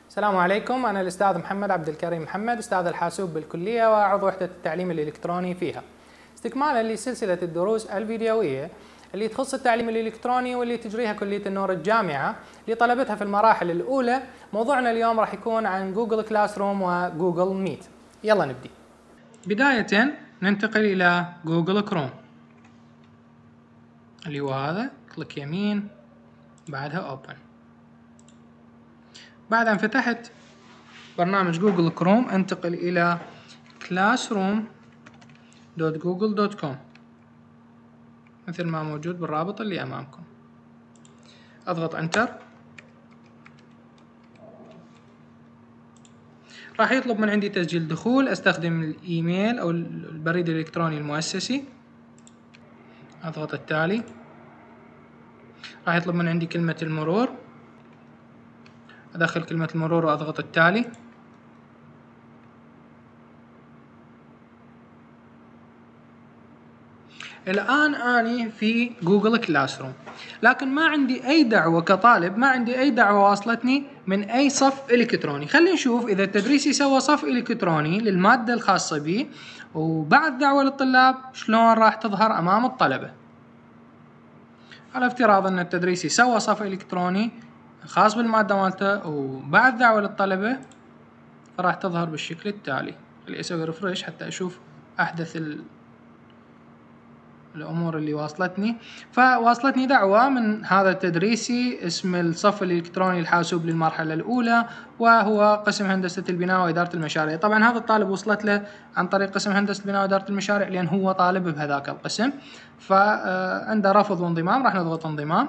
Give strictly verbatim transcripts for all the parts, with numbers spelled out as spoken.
السلام عليكم، أنا الأستاذ محمد عبد الكريم محمد، أستاذ الحاسوب بالكلية وعضو وحدة التعليم الإلكتروني فيها. استكمالا لسلسلة الدروس الفيديوية اللي تخص التعليم الإلكتروني واللي تجريها كلية النور الجامعة لطلبتها في المراحل الأولى، موضوعنا اليوم راح يكون عن جوجل كلاس روم وجوجل ميت. يلا نبدي. بداية ننتقل إلى جوجل كروم اللي هو هذا، كليك يمين بعدها اوبن. بعد أن فتحت برنامج جوجل كروم انتقل إلى كلاسروم دوت جوجل دوت كوم مثل ما موجود بالرابط اللي أمامكم. أضغط انتر. راح يطلب من عندي تسجيل دخول، استخدم الايميل او البريد الالكتروني المؤسسي. اضغط التالي. راح يطلب من عندي كلمة المرور، ادخل كلمة المرور واضغط التالي. الآن أني في جوجل كلاس روم، لكن ما عندي أي دعوة كطالب، ما عندي أي دعوة واصلتني من أي صف إلكتروني. خلينا نشوف إذا التدريسي سوى صف إلكتروني للمادة الخاصة به وبعد دعوة للطلاب شلون راح تظهر أمام الطلبة. على افتراض أن التدريسي سوى صف إلكتروني خاص بالمادة مالته وبعد دعوة للطلبة فراح تظهر بالشكل التالي. خلي أسوي ريفرش حتى أشوف أحدث ال الأمور اللي واصلتني. فواصلتني دعوة من هذا التدريسي، اسم الصف الإلكتروني الحاسوب للمرحلة الأولى وهو قسم هندسة البناء وإدارة المشاريع. طبعا هذا الطالب وصلت له عن طريق قسم هندسة البناء وإدارة المشاريع لأن هو طالب بهذاك القسم، فعنده رفض وانضمام. راح نضغط انضمام.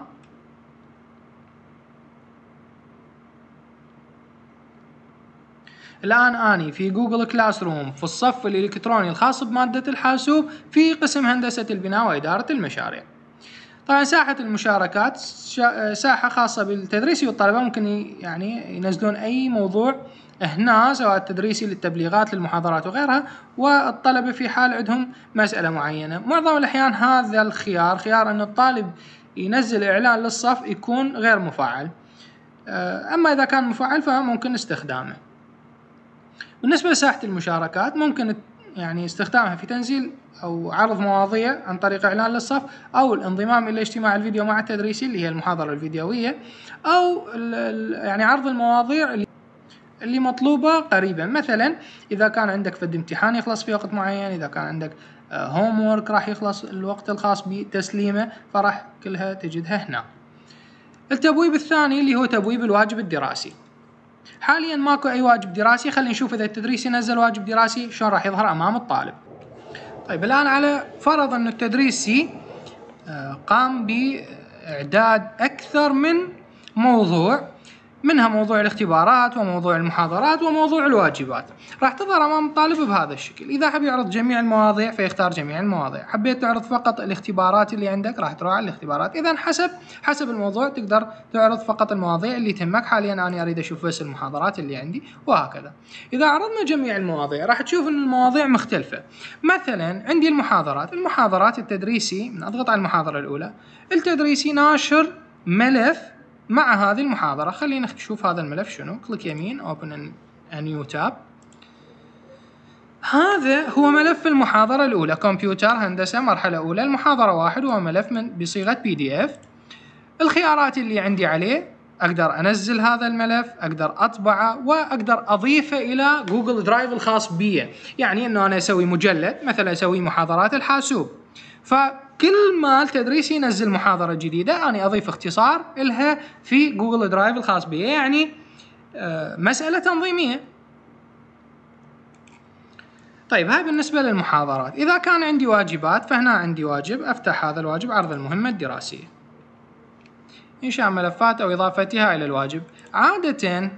الآن أني في جوجل كلاس روم في الصف الإلكتروني الخاص بمادة الحاسوب في قسم هندسة البناء وإدارة المشاريع. طبعا ساحة المشاركات ساحة خاصة بالتدريسي والطلبة، ممكن يعني ينزلون أي موضوع هنا سواء التدريسي للتبليغات للمحاضرات وغيرها، والطلبة في حال عندهم مسألة معينة. معظم الأحيان هذا الخيار خيار أن الطالب ينزل إعلان للصف يكون غير مفعل، أما إذا كان مفعل فممكن استخدامه. بالنسبة لساحة المشاركات ممكن يعني استخدامها في تنزيل أو عرض مواضيع عن طريق إعلان للصف، أو الانضمام إلى اجتماع الفيديو مع التدريسي اللي هي المحاضرة الفيديوية، أو يعني عرض المواضيع اللي مطلوبة قريبا. مثلا إذا كان عندك فد امتحان يخلص في وقت معين، إذا كان عندك هوم وورك راح يخلص الوقت الخاص بتسليمه، فراح كلها تجدها هنا. التبويب الثاني اللي هو تبويب الواجب الدراسي. حاليا ماكو اي واجب دراسي، خلينا نشوف اذا التدريسي نزل واجب دراسي شلون راح يظهر امام الطالب. طيب الان على فرض ان التدريسي قام باعداد اكثر من موضوع، منها موضوع الاختبارات وموضوع المحاضرات وموضوع الواجبات، راح تظهر امام الطالب بهذا الشكل. اذا حب يعرض جميع المواضيع فيختار جميع المواضيع، حبيت تعرض فقط الاختبارات اللي عندك راح تروح على الاختبارات. اذا حسب حسب الموضوع تقدر تعرض فقط المواضيع اللي تهمك. حاليا انا اريد اشوف بس المحاضرات اللي عندي وهكذا. اذا عرضنا جميع المواضيع راح تشوف ان المواضيع مختلفة. مثلا عندي المحاضرات المحاضرات التدريسي، من اضغط على المحاضرة الاولى التدريسي ناشر ملف مع هذه المحاضرة. خلينا نشوف هذا الملف شنو. كليك يمين open a new tab. هذا هو ملف المحاضرة الأولى، كمبيوتر هندسة مرحلة أولى، المحاضرة واحد، وهو ملف من بصيغة بي دي إف. الخيارات اللي عندي عليه أقدر أنزل هذا الملف، أقدر أطبعه، وأقدر أضيفه إلى جوجل درايف الخاص بي. يعني إنه أنا أسوي مجلد، مثلا أسوي محاضرات الحاسوب، فكل ما التدريسي ينزل محاضرة جديدة أنا أضيف اختصار إلها في جوجل درايف الخاص بي. يعني مسألة تنظيمية. طيب هاي بالنسبة للمحاضرات. إذا كان عندي واجبات فهنا عندي واجب، أفتح هذا الواجب، عرض المهمة الدراسية، إنشاء ملفات أو إضافتها إلى الواجب. عادة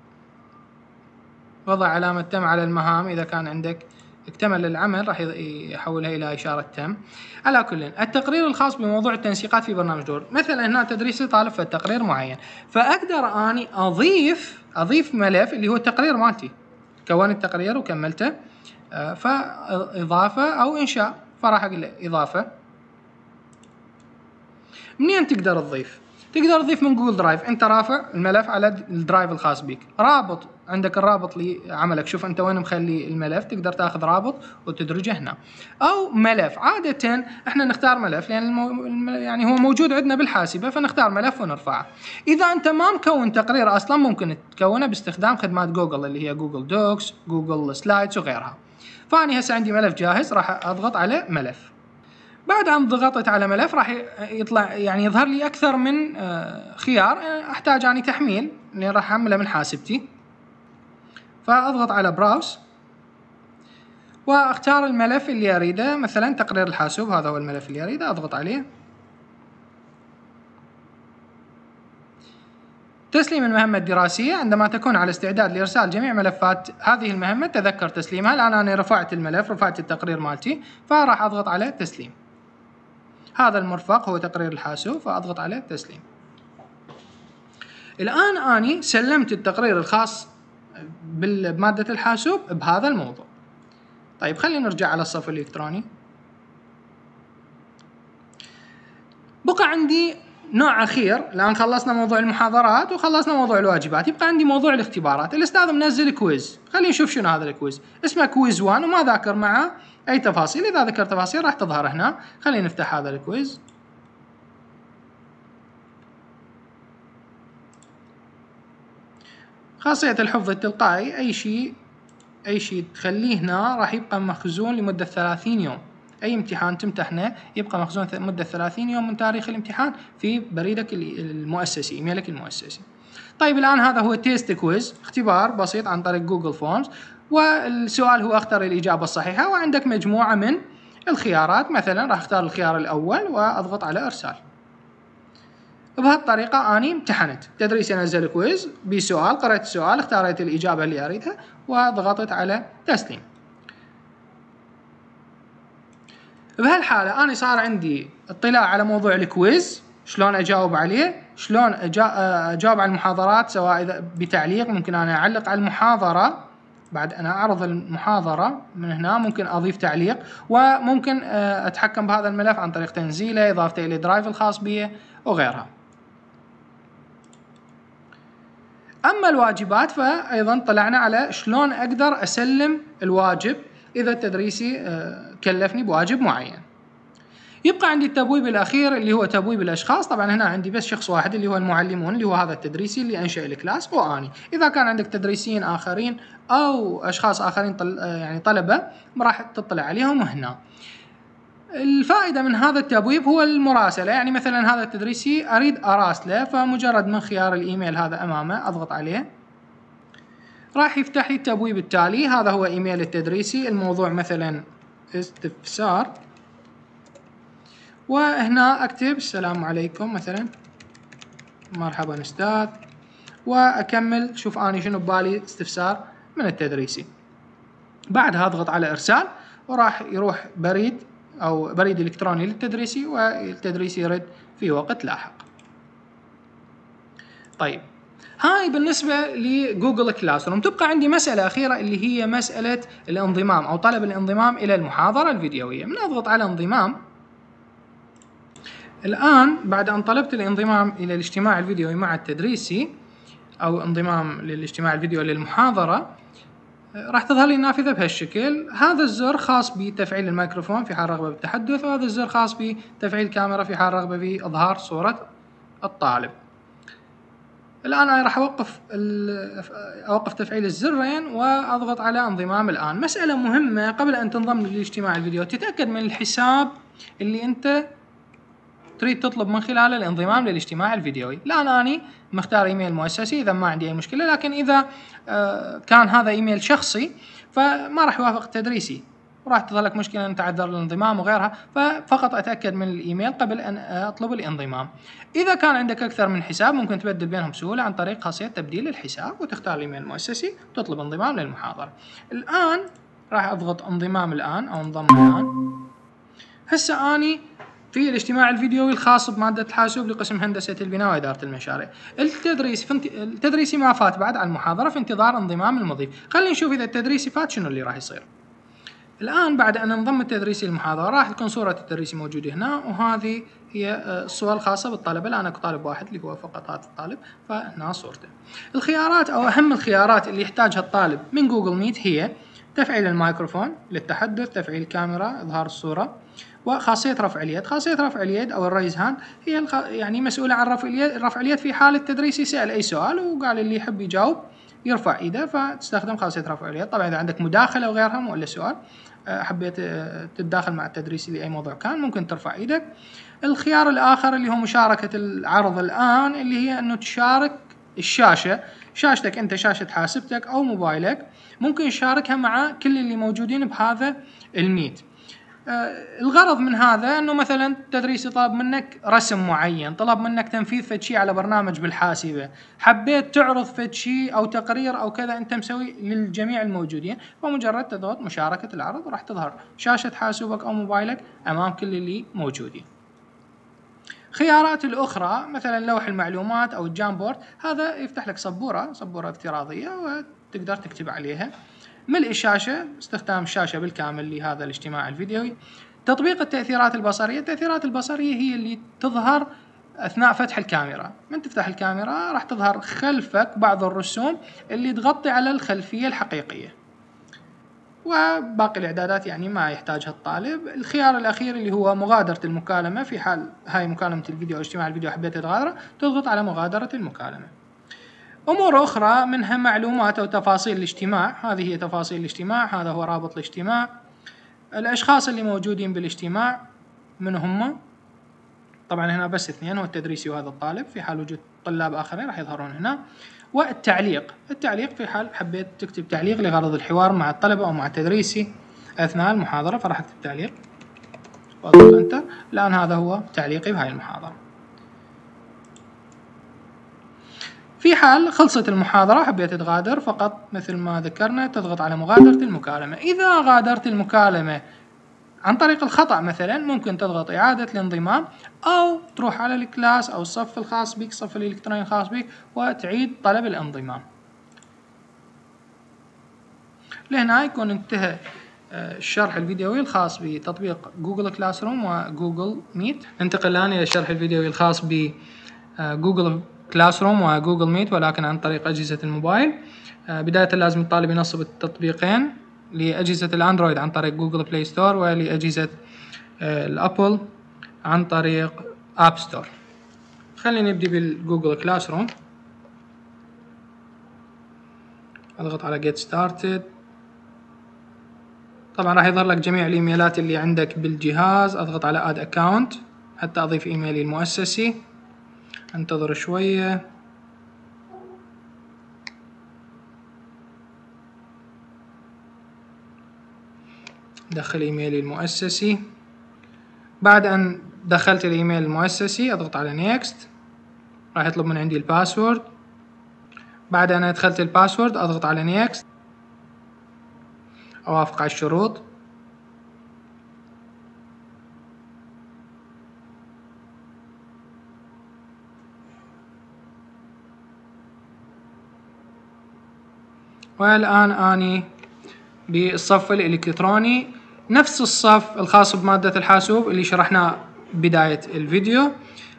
وضع علامة تم على المهام، إذا كان عندك اكتمل العمل راح يحولها إلى إشارة تم. على كل، التقرير الخاص بموضوع التنسيقات في برنامج دور. مثلا هنا تدريسي طالب في التقرير معين، فأقدر أني أضيف أضيف ملف اللي هو التقرير مالتي، كونت التقرير وكملته، فإضافة أو إنشاء، فراح أقول له إضافة. منين تقدر تضيف؟ تقدر تضيف من جوجل درايف، انت رافع الملف على الدرايف الخاص بك، رابط عندك الرابط لعملك، شوف انت وين مخلي الملف، تقدر تاخذ رابط وتدرجه هنا، او ملف. عادة احنا نختار ملف لان المو... يعني هو موجود عندنا بالحاسبة، فنختار ملف ونرفعه. اذا انت ما مكون تقرير اصلا ممكن تكونه باستخدام خدمات جوجل اللي هي جوجل دوكس، جوجل سلايدز وغيرها. فاني هسه عندي ملف جاهز، راح اضغط على ملف. بعد ان ضغطت على ملف راح يطلع يعني يظهر لي اكثر من خيار، احتاج اني تحميل اللي راح احمله من حاسبتي، فاضغط على براوس واختار الملف اللي اريده، مثلا تقرير الحاسوب، هذا هو الملف اللي اريده، اضغط عليه. تسليم المهمة الدراسية، عندما تكون على استعداد لإرسال جميع ملفات هذه المهمة تذكر تسليمها. الآن أنا رفعت الملف، رفعت التقرير مالتي، فراح أضغط على تسليم. هذا المرفق هو تقرير الحاسوب، فأضغط على تسليم. الآن أني سلمت التقرير الخاص بمادة الحاسوب بهذا الموضوع. طيب خلينا نرجع على الصف الإلكتروني. بقى عندي نوع أخير، الآن خلصنا موضوع المحاضرات وخلصنا موضوع الواجبات، يبقى عندي موضوع الاختبارات. الأستاذ منزل كويز، خلينا نشوف شنو هذا الكويز. اسمه كويز واحد وما ذاكر معه أي تفاصيل، إذا ذكر تفاصيل راح تظهر هنا. خلينا نفتح هذا الكويز. خاصية الحفظ التلقائي، أي شيء أي شيء تخليه هنا راح يبقى مخزون لمدة ثلاثين يوم. أي امتحان تمتحنه يبقى مخزون مدة ثلاثين يوم من تاريخ الامتحان في بريدك المؤسسي، إيميلك المؤسسي. طيب الآن هذا هو تيست كويز، اختبار بسيط عن طريق جوجل فورمز، والسؤال هو اختر الإجابة الصحيحة، وعندك مجموعة من الخيارات. مثلا راح اختار الخيار الأول وأضغط على إرسال. بهالطريقة أني امتحنت. تدريسي نزل كويز بسؤال، قرأت السؤال، اختاريت الإجابة اللي أريدها وضغطت على تسليم. بهالحالة أنا صار عندي اطلاع على موضوع الكويز، شلون أجاوب عليه، شلون أجاوب على المحاضرات، سواء إذا بتعليق ممكن أنا أعلق على المحاضرة، بعد أنا أعرض المحاضرة من هنا ممكن أضيف تعليق، وممكن أتحكم بهذا الملف عن طريق تنزيله، إضافته إلى درايف الخاص به وغيرها. أما الواجبات فأيضا طلعنا على شلون أقدر أسلم الواجب إذا التدريسي كلفني بواجب معين. يبقى عندي التبويب الأخير اللي هو تبويب الأشخاص. طبعا هنا عندي بس شخص واحد اللي هو المعلمون، اللي هو هذا التدريسي اللي أنشأ الكلاس وأني. إذا كان عندك تدريسيين آخرين أو أشخاص آخرين طل... يعني طلبة راح تطلع عليهم هنا. الفائدة من هذا التبويب هو المراسلة، يعني مثلا هذا التدريسي أريد أراسله، فمجرد من خيار الإيميل هذا أمامه أضغط عليه راح يفتح لي التبويب التالي. هذا هو إيميل التدريسي، الموضوع مثلا استفسار، وهنا أكتب السلام عليكم مثلا، مرحبا أستاذ، وأكمل. شوف أنا شنو ببالي، استفسار من التدريسي. بعدها أضغط على إرسال وراح يروح بريد أو بريد إلكتروني للتدريسي، والتدريسي يرد في وقت لاحق. طيب هاي بالنسبة لجوجل كلاس روم. تبقى عندي مسألة أخيرة اللي هي مسألة الانضمام أو طلب الانضمام إلى المحاضرة الفيديوية. من أضغط على انضمام. الآن بعد أن طلبت الانضمام إلى الاجتماع الفيديوي مع التدريسي أو انضمام للاجتماع الفيديوي للمحاضرة، راح تظهر لي النافذة بهالشكل. هذا الزر خاص بتفعيل الميكروفون في حال رغبة بالتحدث، وهذا الزر خاص بتفعيل الكاميرا في حال رغبة بإظهار صورة الطالب. الآن أنا راح أوقف أوقف تفعيل الزرين وأضغط على انضمام الآن. مسألة مهمة قبل أن تنضم للاجتماع الفيديو، تتأكد من الحساب اللي أنت تريد تطلب من خلاله الانضمام للاجتماع الفيديوي. الآن أنا مختار إيميل مؤسسي إذا ما عندي أي مشكلة، لكن إذا كان هذا إيميل شخصي فما راح يوافق التدريسي، وراح تظهر لك مشكلة أن تعذر الانضمام وغيرها. ففقط أتأكد من الإيميل قبل أن أطلب الانضمام. إذا كان عندك أكثر من حساب ممكن تبدل بينهم بسهولة عن طريق خاصية تبديل الحساب، وتختار الإيميل المؤسسي وتطلب انضمام للمحاضرة. الآن راح أضغط انضمام الآن أو انضم الآن. هسه أني في الاجتماع الفيديوي الخاص بمادة الحاسوب لقسم هندسة البناء وإدارة المشاريع. التدريسي فانت... التدريسي ما فات بعد على المحاضرة، في انتظار انضمام المضيف. خلينا نشوف إذا التدريسي فات شنو اللي راح يصير. الآن بعد أن انضم التدريسي للمحاضرة راح تكون صورة التدريسي موجودة هنا، وهذه هي الصور الخاصة بالطلبة، الآن أكو طالب واحد اللي هو فقط هذا الطالب، فهنا صورته. الخيارات أو أهم الخيارات اللي يحتاجها الطالب من جوجل ميت هي تفعيل الميكروفون للتحدث، تفعيل الكاميرا، إظهار الصورة، وخاصية رفع اليد. خاصية رفع اليد أو الريز هاند هي الخ... يعني مسؤولة عن رفع اليد رفع اليد في حال التدريس يسأل أي سؤال وقال اللي يحب يجاوب يرفع إيده، فتستخدم خاصية رفع اليد. طبعا إذا عندك مداخلة وغيرها مو إلا سؤال حبيت تتداخل مع التدريس لأي موضوع كان، ممكن ترفع إيدك. الخيار الآخر اللي هو مشاركة العرض الآن، اللي هي أنه تشارك الشاشة، شاشتك أنت، شاشة حاسبتك أو موبايلك، ممكن تشاركها مع كل اللي موجودين بهذا الميت. آه الغرض من هذا أنه مثلا التدريس طلب منك رسم معين، طلب منك تنفيذ فد شيء على برنامج بالحاسبة، حبيت تعرض فد شيء أو تقرير أو كذا أنت مسوي للجميع الموجودين، فمجرد تضغط مشاركة العرض وراح تظهر شاشة حاسوبك أو موبايلك أمام كل اللي موجودين. خيارات الأخرى مثلا لوح المعلومات أو الجامبورد، هذا يفتح لك سبورة سبورة افتراضية وتقدر تكتب عليها. ملء الشاشة، استخدام الشاشة بالكامل لهذا الاجتماع الفيديوي. تطبيق التأثيرات البصرية، التأثيرات البصرية هي اللي تظهر أثناء فتح الكاميرا. من تفتح الكاميرا راح تظهر خلفك بعض الرسوم اللي تغطي على الخلفية الحقيقية، وباقي الإعدادات يعني ما يحتاجها الطالب. الخيار الأخير اللي هو مغادرة المكالمة، في حال هاي مكالمة الفيديو أو اجتماع الفيديو حبيت تغادره تضغط على مغادرة المكالمة. أمور أخرى منها معلومات أو تفاصيل الاجتماع، هذه هي تفاصيل الاجتماع، هذا هو رابط الاجتماع، الأشخاص اللي موجودين بالاجتماع من هم، طبعا هنا بس اثنين، هو التدريسي وهذا الطالب، في حال وجود طلاب آخرين راح يظهرون هنا. والتعليق، التعليق في حال حبيت تكتب تعليق لغرض الحوار مع الطلبة أو مع التدريسي أثناء المحاضرة فراح أكتب تعليق وأضغط أنتر. الآن هذا هو تعليقي بهاي المحاضرة. في حال خلصت المحاضرة حبيت تغادر، فقط مثل ما ذكرنا تضغط على مغادرة المكالمة. إذا غادرت المكالمة عن طريق الخطأ مثلا ممكن تضغط إعادة الانضمام، أو تروح على الكلاس أو الصف الخاص بك، الصف الإلكتروني الخاص بك، وتعيد طلب الانضمام. لهنا يكون انتهى الشرح الفيديوي الخاص بتطبيق جوجل كلاس روم وجوجل ميت. ننتقل الآن إلى الشرح الفيديوي الخاص بجوجل كلاس روم وجوجل ميت ولكن عن طريق أجهزة الموبايل. بداية لازم الطالب ينصب التطبيقين لأجهزة الأندرويد عن طريق جوجل بلاي ستور، ولأجهزة الأبل عن طريق أب ستور. خلينا نبدأ بالجوجل كلاس روم. أضغط على Get Started. طبعا راح يظهر لك جميع الإيميلات اللي عندك بالجهاز. أضغط على Add Account حتى أضيف إيميلي المؤسسي. انتظر شوية. دخل إيميلي المؤسسي. بعد أن دخلت الإيميل المؤسسي أضغط على Next. راح يطلب من عندي الباسورد. بعد أن أدخلت الباسورد أضغط على Next. أوافق على الشروط. والآن أني بالصف الإلكتروني، نفس الصف الخاص بمادة الحاسوب اللي شرحناه بداية الفيديو.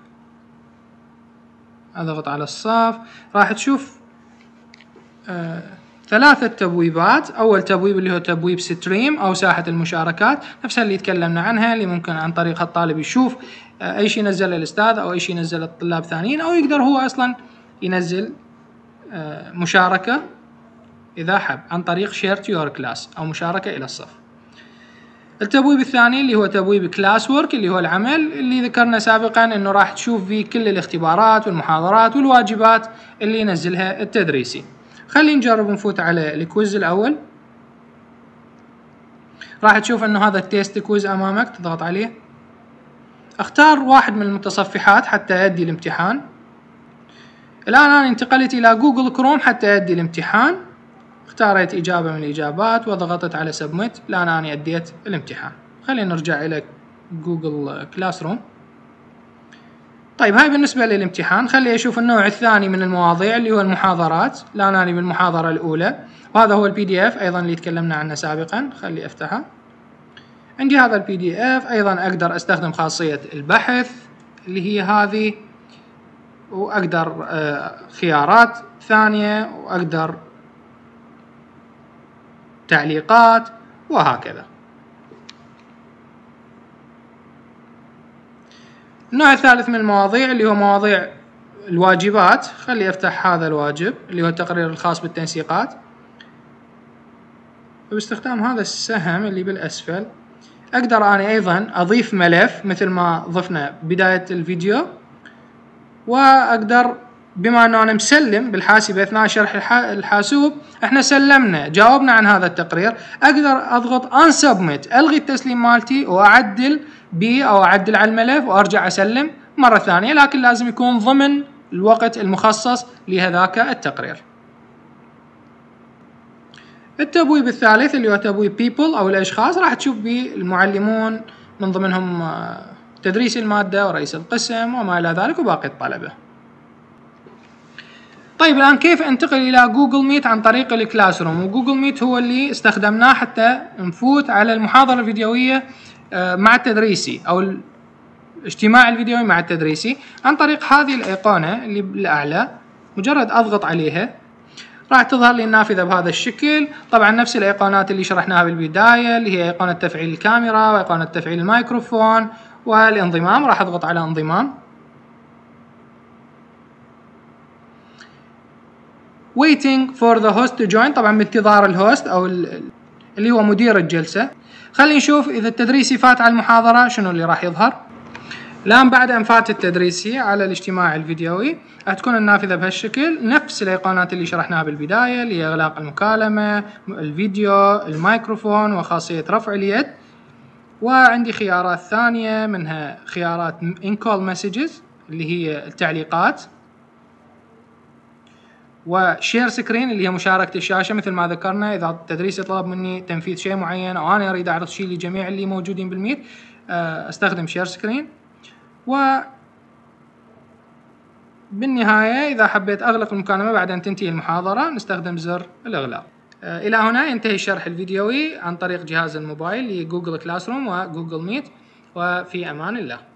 أضغط على الصف. راح تشوف آه ثلاثة تبويبات. أول تبويب اللي هو تبويب ستريم أو ساحة المشاركات، نفسها اللي تكلمنا عنها، اللي ممكن عن طريقها الطالب يشوف آه أي شيء نزل الأستاذ أو أي شيء نزل الطلاب ثانيين، أو يقدر هو أصلا ينزل آه مشاركة إذا حب عن طريق Share to your class أو مشاركة إلى الصف. التبويب الثاني اللي هو تبويب كلاس وورك اللي هو العمل، اللي ذكرنا سابقا إنه راح تشوف فيه كل الاختبارات والمحاضرات والواجبات اللي ينزلها التدريسي. خلينا نجرب نفوت على الكويز الأول. راح تشوف إنه هذا التيست كويز أمامك، تضغط عليه. اختار واحد من المتصفحات حتى أدي الامتحان. الآن أنا انتقلت إلى جوجل كروم حتى أدي الامتحان. اختاريت إجابة من الإجابات وضغطت على سبميت. الآن أنا أديت الامتحان. خلينا نرجع إلى جوجل كلاس روم. طيب هاي بالنسبة للامتحان. خلي أشوف النوع الثاني من المواضيع اللي هو المحاضرات. الآن أنا بالمحاضرة الأولى، وهذا هو البي دي اف أيضا اللي تكلمنا عنه سابقا. خلي أفتحها. عندي هذا البي دي اف. أيضا أقدر أستخدم خاصية البحث اللي هي هذه، وأقدر خيارات ثانية، وأقدر تعليقات، وهكذا. النوع الثالث من المواضيع اللي هو مواضيع الواجبات. خلي أفتح هذا الواجب اللي هو التقرير الخاص بالتنسيقات. باستخدام هذا السهم اللي بالأسفل أقدر أنا أيضا أضيف ملف مثل ما ضفنا بداية الفيديو، وأقدر بما أنه أنا مسلم بالحاسبة أثناء شرح الحاسوب، إحنا سلمنا جاوبنا عن هذا التقرير، أقدر أضغط unsubmit ألغي التسليم مالتي وأعدل بي أو أعدل على الملف وأرجع أسلم مرة ثانية، لكن لازم يكون ضمن الوقت المخصص لهذاك التقرير. التبويب الثالث اللي هو تبويب people أو الأشخاص، راح تشوف به المعلمون من ضمنهم تدريس المادة ورئيس القسم وما إلى ذلك وباقي الطلبة. طيب الآن كيف انتقل إلى جوجل ميت عن طريق الكلاس روم؟ وجوجل ميت هو اللي استخدمناه حتى نفوت على المحاضرة الفيديوية مع التدريسي أو الاجتماع الفيديوي مع التدريسي عن طريق هذه الأيقونة اللي بالأعلى. مجرد أضغط عليها راح تظهر لي النافذة بهذا الشكل. طبعا نفس الأيقونات اللي شرحناها بالبداية، اللي هي أيقونة تفعيل الكاميرا وأيقونة تفعيل الميكروفون والانضمام. راح أضغط على انضمام. waiting for the host to join، طبعا بانتظار الهوست أو اللي هو مدير الجلسة. خلينا نشوف إذا التدريسي فات على المحاضرة شنو اللي راح يظهر. الآن بعد أن فات التدريسي على الاجتماع الفيديوي هتكون النافذة بهالشكل، نفس الأيقونات اللي شرحناها بالبداية اللي هي إغلاق المكالمة، الفيديو، الميكروفون، وخاصية رفع اليد. وعندي خيارات ثانية منها خيارات in call messages اللي هي التعليقات، وشير سكرين اللي هي مشاركة الشاشة مثل ما ذكرنا إذا التدريس يطلب مني تنفيذ شيء معين أو أنا أريد أعرض شيء لجميع اللي موجودين بالميت أستخدم شير سكرين. وبالنهاية إذا حبيت أغلق المكالمة بعد أن تنتهي المحاضرة نستخدم زر الإغلاق. إلى هنا ينتهي الشرح الفيديوي عن طريق جهاز الموبايل لجوجل كلاس روم وجوجل ميت، وفي أمان الله.